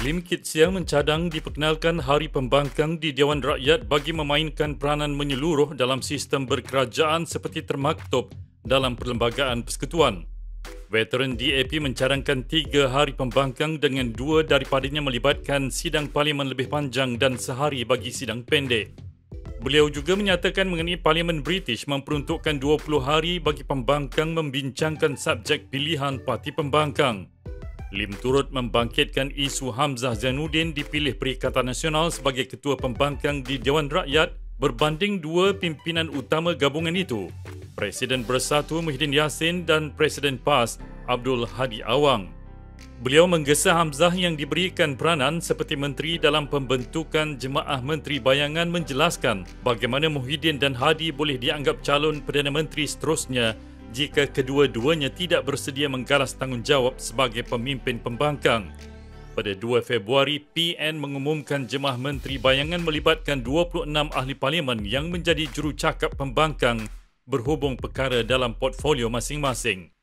Lim Kit Siang mencadang diperkenalkan Hari Pembangkang di Dewan Rakyat bagi memainkan peranan menyeluruh dalam sistem berkerajaan seperti termaktub dalam Perlembagaan Persekutuan. Veteran DAP mencadangkan 3 Hari Pembangkang dengan 2 daripadanya melibatkan sidang parlimen lebih panjang dan sehari bagi sidang pendek. Beliau juga menyatakan mengenai Parlimen British memperuntukkan 20 hari bagi pembangkang membincangkan subjek pilihan parti pembangkang. Lim turut membangkitkan isu Hamzah Zainuddin dipilih Perikatan Nasional sebagai Ketua Pembangkang di Dewan Rakyat berbanding 2 pimpinan utama gabungan itu, Presiden Bersatu Muhyiddin Yassin dan Presiden PAS Abdul Hadi Awang. Beliau menggesa Hamzah yang diberikan peranan seperti menteri dalam pembentukan Jemaah Menteri Bayangan menjelaskan bagaimana Muhyiddin dan Hadi boleh dianggap calon Perdana Menteri seterusnya jika kedua-duanya tidak bersedia menggalas tanggungjawab sebagai pemimpin pembangkang. Pada 2 Februari, PN mengumumkan Jemaah Menteri Bayangan melibatkan 26 ahli parlimen yang menjadi jurucakap pembangkang berhubung perkara dalam portfolio masing-masing.